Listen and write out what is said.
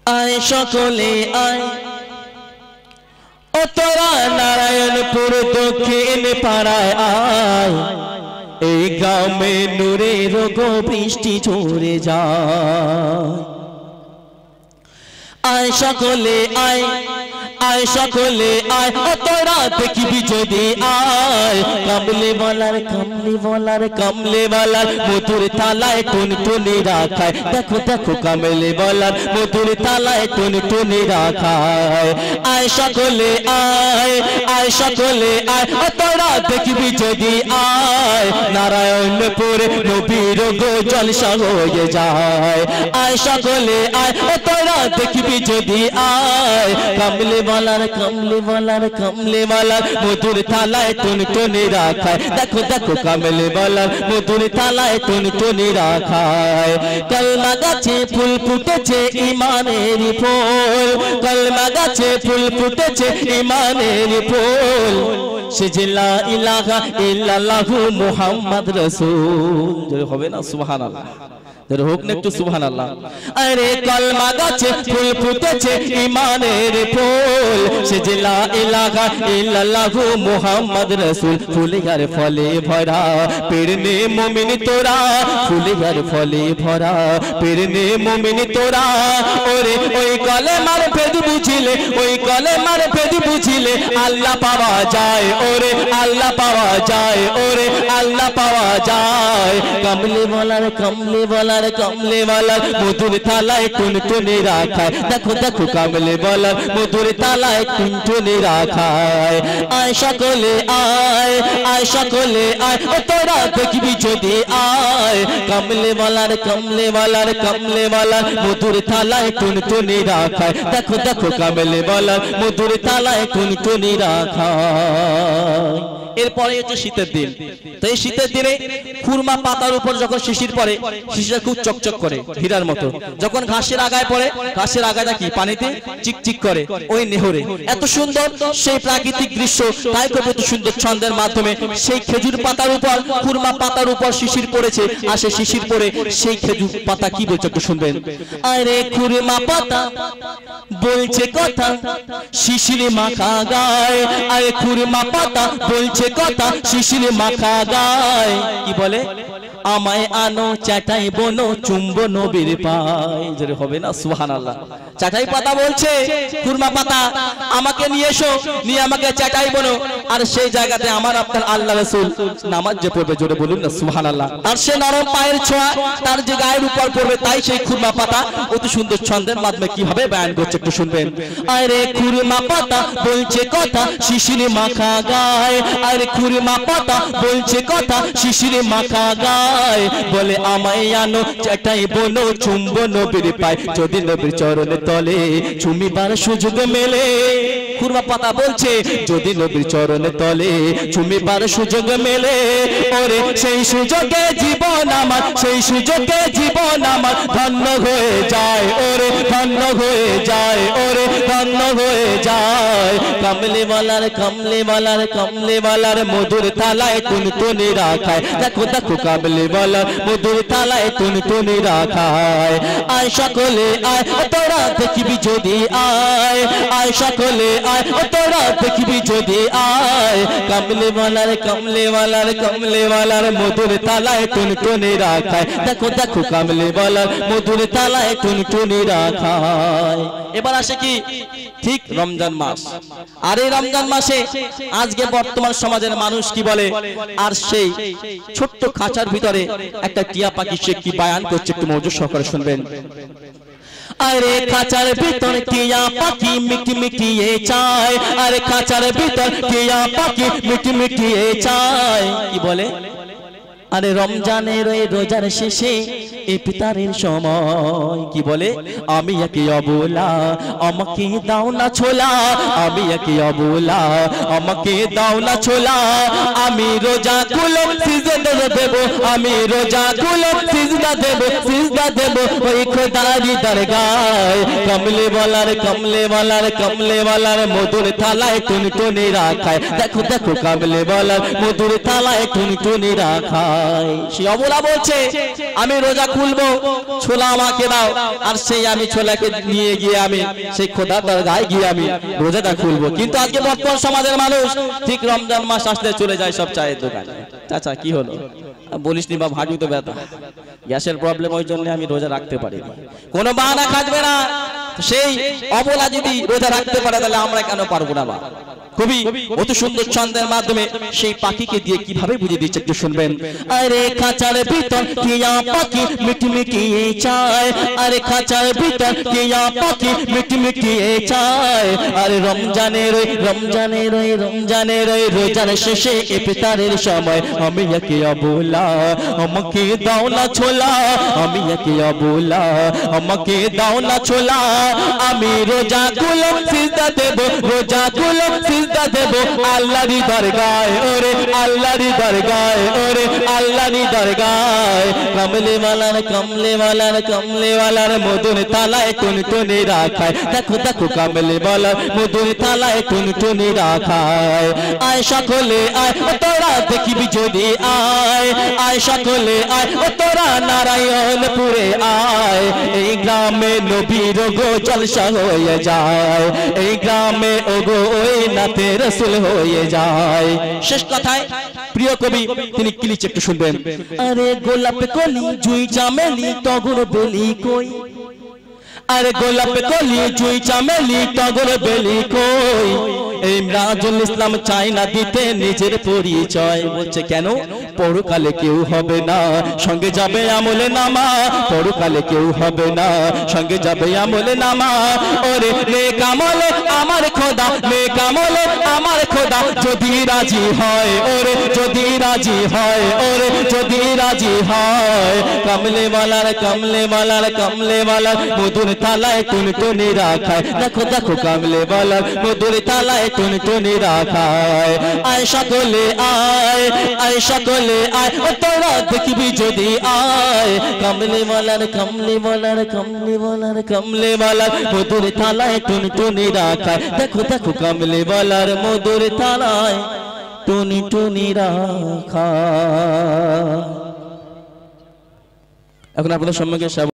আয় সকলে আয় ও তোরা নারায়ণপুর দক্ষিণ পাড়ায় আয় এই গ্রামে নূরের গো বৃষ্টি ঝরে যায় আয় সকলে আয় আয় সকলে আয় ও তোরা দেখবি যদি আয় কামলে বলার মধুর তালায় টুনটুনি রাখায় দেখো দেখো কামলে বলার মধুর তালায় টুনটুনি রাখায় আয় সকলে আয় আয় সকলে আয় ও তোরা দেখবি যদি আয় নারায়ণপুরে নবীর গো জলসা হয়ে যায় আয় সকলে আয় ও তোরা দেখবি যদি আয় কামলে বলার মধুর থালায় টুনটুনি রাখায় দেখো দেখো কামলে বলার মধুর থালায় টুনটুনি রাখায় কলমা গাছে ফুল ফুটেছে ইমানের ফুল কলমা গাছে ফুল ফুটেছে ইমানের ফুল সে লা ইলাহা ইল্লাল্লাহু মুহাম্মদ রাসূল হবে না সুবহানাল্লাহ হোক না একটু সুবহানাল্লাহ আরে কলমা গাছে ফুল ফুটেছে ইমানের ফুল সে লা ইলাহা ইল্লাল্লাহু মুহাম্মদ রাসূল ফুলে আর ফলে ভরা পেরনে মুমিন তোরা ফুলে আর ফলে ভরা পেরনে মুমিন তোরা ওরে ওই কলেমার ভেদ বুঝিলে ওই কলেমার ভেদ বুঝিলে আল্লাহ পাওয়া যায় ওরে আল্লাহ পাওয়া যায় ওরে আল্লাহ পাওয়া যায় কামলে বলার মধুর থালায় টুনটুনি রাখায় দেখো দেখো কামলে বলার মধুর থালায় টুনটুনি রাখায় আয় সকলে আয় আয় সকলে আয় ও তোরা দেখবি যদি আয় কামলে বলার মধুর থালায় টুনটুনি রাখায় দেখো দেখো কামলে বলার মধুর থালায় টুনটুনি রাখায় এরপরে হচ্ছে শীতের দিন তো এই শীতের দিনে খুরমা পাতার উপর যখন শিশির পড়ে শিশিরটা খুব চকচক করে হীরার মতো যখন ঘাসের আগায় পড়ে ঘাসের আগাটা কি পানিতে চিকচিক করে ওই নেহরে এত সুন্দর সেই প্রাকৃতিক দৃশ্য তাই কত সুন্দর ছন্দের মাধ্যমে সেই খেজুর পাতার উপর খুরমা পাতার উপর শিশির পড়েছে আর সেই শিশির পড়ে সেই খেজুর পাতা কি বলছে একটু শুনবেন আরে খুরমা পাতা বলছে কথা শিশির মাখা গায় আরে খুরমা পাতা বলছে কথা শিশির মাখা গায় কি বলে আমায় আনো চাটাই বনো চুম্বো নবীর পায় জোরে হবে না সুবহানাল্লাহ চাটাই পাতা বলছে খুরমা পাতা আমাকে নিয়ে এসো নিয়ে আমাকে চাটাই বনো আর সেই জায়গাতে আমার আপনার আল্লাহ রাসূল নামাজ যে পড়বে জোরে বলুন না সুবহানাল্লাহ আর সে নরম পায়ের ছোঁয়া তার যে গায়ের উপর পড়বে তাই সেই খুরমা পাতা অতি সুন্দর ছন্দের মাধ্যমে কিভাবে বয়ান করছে একটু শুনবেন আরে খুরমা পাতা বলছে কথা শিশির মাখা গায় আরে খুরমা পাতা বলছে কথা শিশির মাখা গায় বলে আমায় আনো চাটাই বনো চুম্বো নবীর পায় যদি নবীর চরণে তলে চুমিবার সুযোগ মেলে খুরমা পাতা বলছে যদি নবীর চরণে তলে চুমিবার সুযোগ মেলে ওরে সেই সুযোগে জীবন আমার সেই সুযোগে জীবন আমার ধন্য হয়ে যায় ওরে ধন্য হয়ে যায় ওরে ধন্য হয়ে যায় কামলে বলার মধুর থালায় টুনটুনি রাখায় দেখো দেখো কামলে বলার মধুর থালায় টুনটুনি রাখায় আয় সকলে আয় তোরা দেখবি যদি আয় আয় সকলে আয় তোরা দেখবি যদি আয় কামলে বলার মধুর থালায় টুনটুনি রাখায় দেখো দেখো কামলে বলার মধুর থালায় টুনটুনি রাখায় এবার আসে কি ঠিক রমজান মাস আর এই রমজান মাসে আজকে বর্তমান সমাজের মানুষ কি বলে আর সেই ছোট্ট খাঁচার ভিতরে একটা টিয়া পাখি সে কি বয়ান করছে একটু মনোযোগ সহকারে শুনবেন আরে খাঁচার ভিতর টিয়া পাখি মিটমিটিয়ে চায় আরে খাঁচার ভিতর টিয়া পাখি মিটমিটিয়ে চায় কি বলে আরে রমজানের ওই রোজার শেষে ইফতারের সময় কি বলে আমি একে অবলা আমাকে দাও না ছোলা আমি একে অবলা আমাকে দাও না ছোলা আমি রোজা খুলে সিজদা দেব আমি রোজা খুলে সিজদা দেব ওই খোদারি দরগায় কামলে বলার মধুর থালায় টুনটুনি রাখায় দেখো দেখো কামলে বলার মধুর থালায় টুনটুনি রাখায় রাখায়। সেই অবলা বলছে আমি রোজা খুলবো, ছোলা আমাকে দাও, আর সেই আমি ছোলাকে নিয়ে গিয়ে আমি সেই খোদার দরগায় গিয়ে আমি রোজাটা খুলবো। কিন্তু আজকে বর্তমান সমাজের মানুষ ঠিক রমজান মাস আসলে চলে যায় সব চায়ের দোকানে। চাচা কি হলো? বলিস নি বা ভাজু তো ব্যথা, গ্যাসের প্রবলেম, ওই জন্য আমি রোজা রাখতে পারিনি। কোনো বাহানা খাটবে না। সেই অবলা যদি রোজা রাখতে পারে তাহলে আমরা কেন পারবো না? কবি অতি সুন্দর ছন্দের মাধ্যমে সেই পাখিকে দিয়ে কিভাবে বুঝিয়ে দিচ্ছে একটু শুনবেন। আরে খাঁচার ভিতর টিয়া পাখি মিটমিটিয়ে চায়, আরে খাঁচার ভিতর টিয়া পাখি মিটমিটিয়ে চায়। আরে রমজানের রোজার শেষে ইফতারের সময় আমি একে অবলা, আমাকে দাও না ছোলা, আমি একে অবলা, আমাকে দাও না ছোলা। আমি রোজা গুলো সিজদা দেব, রোজা গুলো সিজদা দেব আল্লাহর দরগায়, ওরে আল্লাহর দরগায়, ওরে আল্লাহর দরগায়। কমলে ওয়ালার মধুর তালায় টুনটুনি রাখায়। দেখো দেখো কমলে ওয়ালার মধুর তালায় টুনটুনি রাখায়। আয় সকলে আয় ও তোরা দেখিবি যদি আয়, আয় সকলে আয় ও তোরা নারায়ণপুরে আয়। এই গ্রামে নবীর গো জলসা হয়ে যায়, এই গ্রামে ওগো ওই নাতে রসুল হয়ে যায়। শেষ কথায় প্রিয় কবি তিনি কি লিখছে একটু শুনবেন। আরে গোলাপ কলি জুই চামেলি টগর বেলি কই, আরে গোলাপ কলি জুই চামেলি টগর বেলি কই। এই রাজুল ইসলাম চায় না দিতে নিজের পরিচয়। বলছে কেন? পরকালে কেউ হবে না সঙ্গে যাবে আমলে নামা, পরকালে কেউ হবে না সঙ্গে যাবে আমলে নামা। ওরে নেক আমলে আমার খোদা, নেক আমলে আমার খোদা যদি রাজি হয়, ওরে যদি রাজি হয়, ওরে যদি রাজি হয়। কমলে ওয়ালার মধুর তালায় টুনটুনি রাখায়। দেখো দেখো কমলে ওয়ালার মধুর তালায় টুনটুনি রাখায়। আয় সকলে আয়, আয় সকলে আয় ও তোরা দেখবি যদি আয়। কমলে ওয়ালার মধুর তালায় টুনটুনি রাখায়। দেখো দেখো কমলে ওয়ালার মধুর তালায় টুনটুনি রাখায়। এখন আপনাদের সম্মুখে